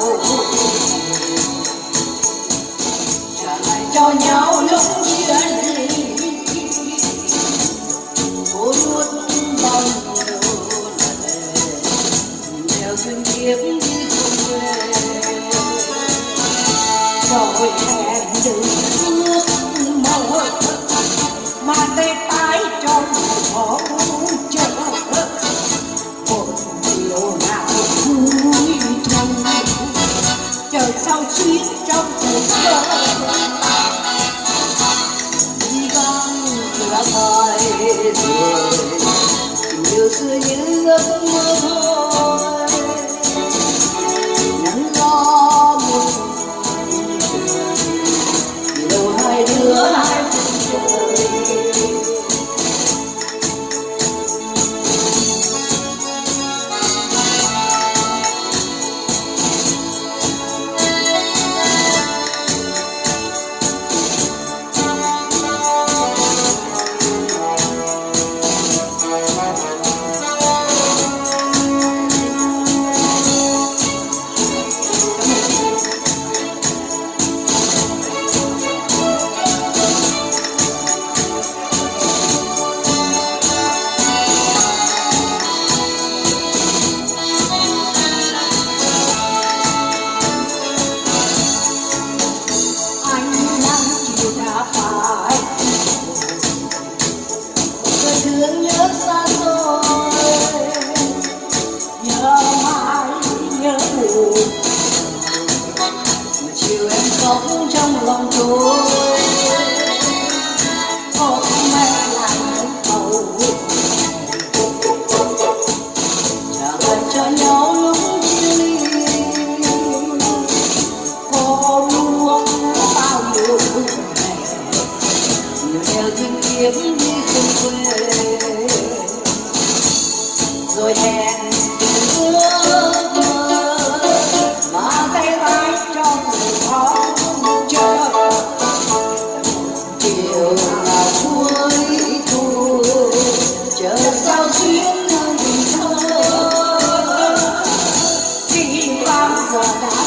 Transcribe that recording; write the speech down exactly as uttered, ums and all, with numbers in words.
trả lại cho nhau lúc chia ly. Tôi nuốt bao nhiêu lời nẻo duyên kiếp đi không về, rồi hẹn đừng ước mơ mà tê tái trong khó chờ. Một điều nào vui thông chờ sao xuyên trong cuộc đời. Đi vắng cửa thời rồi nhiều xưa như giấc mơ thôi. Nắng gió một đâu hai đứa hai phương trời. Thương nhớ xa xôi, nhớ mãi nhớ buồn, mà chiều em khóc trong lòng tôi. Ôm em lại những câu trả lại cho nhau lúc chia ly. Cô luôn bao nhiêu ngày nhiều nẻo duyên kiếp đi không quên, rồi hẹn ước mơ mà tay lái trong khó chờ. Chiều nào cuối thu chờ sao xuyên vì thơ. Khi bao giờ đã